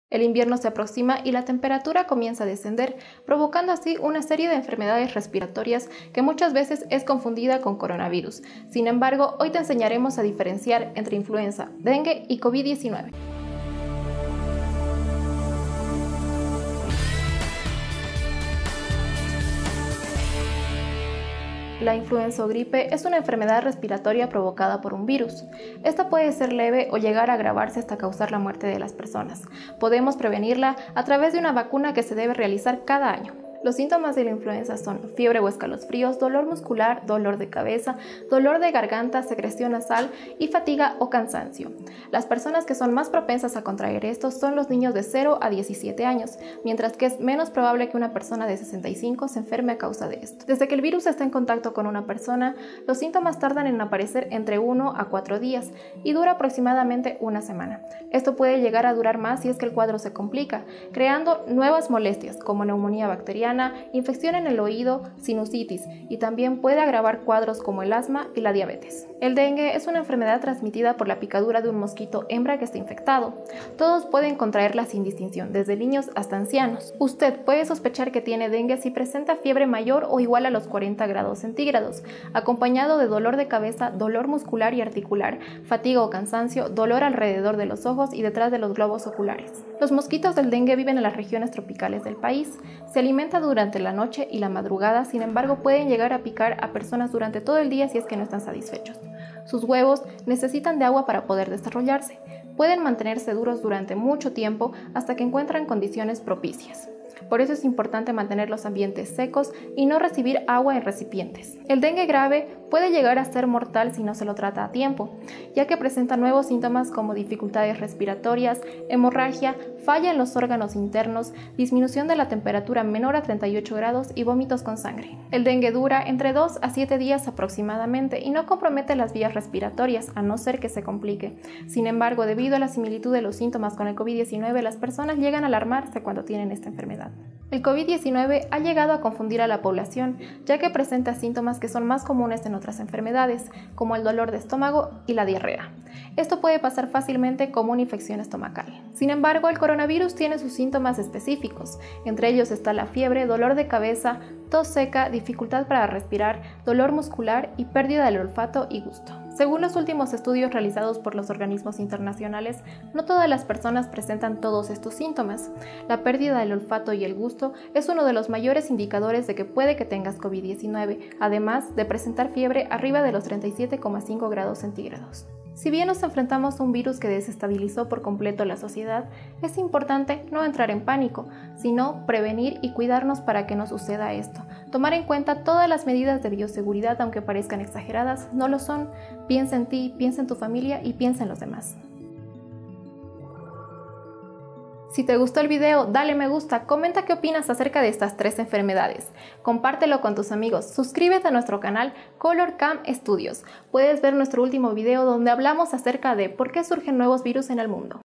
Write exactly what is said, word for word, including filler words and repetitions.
El invierno se aproxima y la temperatura comienza a descender, provocando así una serie de enfermedades respiratorias que muchas veces es confundida con coronavirus. Sin embargo, hoy te enseñaremos a diferenciar entre influenza, dengue y COVID diecinueve. La influenza o gripe es una enfermedad respiratoria provocada por un virus. Esta puede ser leve o llegar a agravarse hasta causar la muerte de las personas. Podemos prevenirla a través de una vacuna que se debe realizar cada año. Los síntomas de la influenza son fiebre o escalofríos, dolor muscular, dolor de cabeza, dolor de garganta, secreción nasal y fatiga o cansancio. Las personas que son más propensas a contraer estos son los niños de cero a diecisiete años, mientras que es menos probable que una persona de sesenta y cinco se enferme a causa de esto. Desde que el virus está en contacto con una persona, los síntomas tardan en aparecer entre uno a cuatro días y dura aproximadamente una semana. Esto puede llegar a durar más si es que el cuadro se complica, creando nuevas molestias como neumonía bacteriana, infección en el oído, sinusitis y también puede agravar cuadros como el asma y la diabetes. El dengue es una enfermedad transmitida por la picadura de un mosquito hembra que está infectado. Todos pueden contraerla sin distinción, desde niños hasta ancianos. Usted puede sospechar que tiene dengue si presenta fiebre mayor o igual a los cuarenta grados centígrados, acompañado de dolor de cabeza, dolor muscular y articular, fatiga o cansancio, dolor alrededor de los ojos y detrás de los globos oculares. Los mosquitos del dengue viven en las regiones tropicales del país. Se alimentan durante la noche y la madrugada, sin embargo pueden llegar a picar a personas durante todo el día si es que no están satisfechos. Sus huevos necesitan de agua para poder desarrollarse. Pueden mantenerse duros durante mucho tiempo hasta que encuentran condiciones propicias. Por eso es importante mantener los ambientes secos y no recibir agua en recipientes. El dengue grave puede llegar a ser mortal si no se lo trata a tiempo, ya que presenta nuevos síntomas como dificultades respiratorias, hemorragia, falla en los órganos internos, disminución de la temperatura menor a treinta y ocho grados y vómitos con sangre. El dengue dura entre dos a siete días aproximadamente y no compromete las vías respiratorias, a no ser que se complique. Sin embargo, debido a la similitud de los síntomas con el COVID diecinueve, las personas llegan a alarmarse cuando tienen esta enfermedad. El COVID diecinueve ha llegado a confundir a la población, ya que presenta síntomas que son más comunes en otras enfermedades, como el dolor de estómago y la diarrea. Esto puede pasar fácilmente como una infección estomacal. Sin embargo, el coronavirus tiene sus síntomas específicos. Entre ellos está la fiebre, dolor de cabeza, tos seca, dificultad para respirar, dolor muscular y pérdida del olfato y gusto. Según los últimos estudios realizados por los organismos internacionales, no todas las personas presentan todos estos síntomas. La pérdida del olfato y el gusto es uno de los mayores indicadores de que puede que tengas COVID diecinueve, además de presentar fiebre arriba de los treinta y siete coma cinco grados centígrados. Si bien nos enfrentamos a un virus que desestabilizó por completo la sociedad, es importante no entrar en pánico, sino prevenir y cuidarnos para que no suceda esto. Tomar en cuenta todas las medidas de bioseguridad, aunque parezcan exageradas, no lo son. Piensa en ti, piensa en tu familia y piensa en los demás. Si te gustó el video, dale me gusta, comenta qué opinas acerca de estas tres enfermedades, compártelo con tus amigos, suscríbete a nuestro canal ColorCam Studios. Puedes ver nuestro último video donde hablamos acerca de por qué surgen nuevos virus en el mundo.